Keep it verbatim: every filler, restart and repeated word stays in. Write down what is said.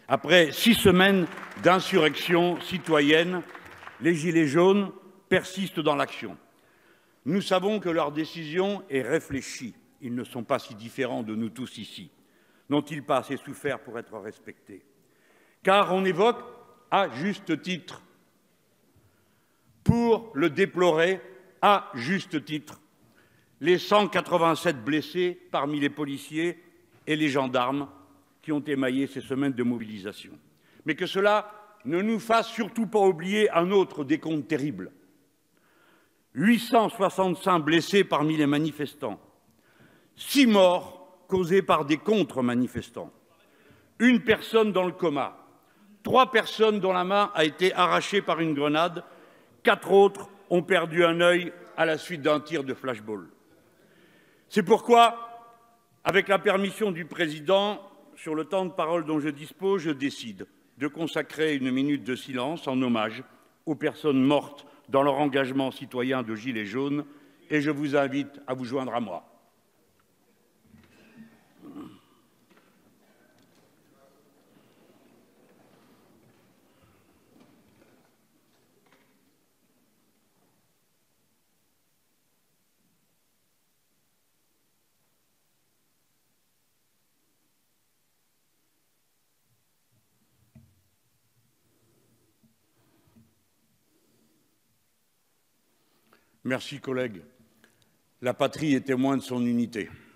Après six semaines d'insurrection citoyenne, les Gilets jaunes persistent dans l'action. Nous savons que leur décision est réfléchie. Ils ne sont pas si différents de nous tous ici. N'ont-ils pas assez souffert pour être respectés? Car on évoque, à juste titre, pour le déplorer, à juste titre, les cent quatre-vingt-sept blessés parmi les policiers et les gendarmes qui ont émaillé ces semaines de mobilisation. Mais que cela ne nous fasse surtout pas oublier un autre décompte terrible. huit cent soixante-cinq blessés parmi les manifestants, six morts causés par des contre-manifestants, une personne dans le coma, trois personnes dont la main a été arrachée par une grenade, quatre autres ont perdu un œil à la suite d'un tir de flashball. C'est pourquoi, avec la permission du président, sur le temps de parole dont je dispose, je décide de consacrer une minute de silence en hommage aux personnes mortes dans leur engagement citoyen de Gilets jaunes, et je vous invite à vous joindre à moi. Merci, collègues. La patrie est témoin de son unité.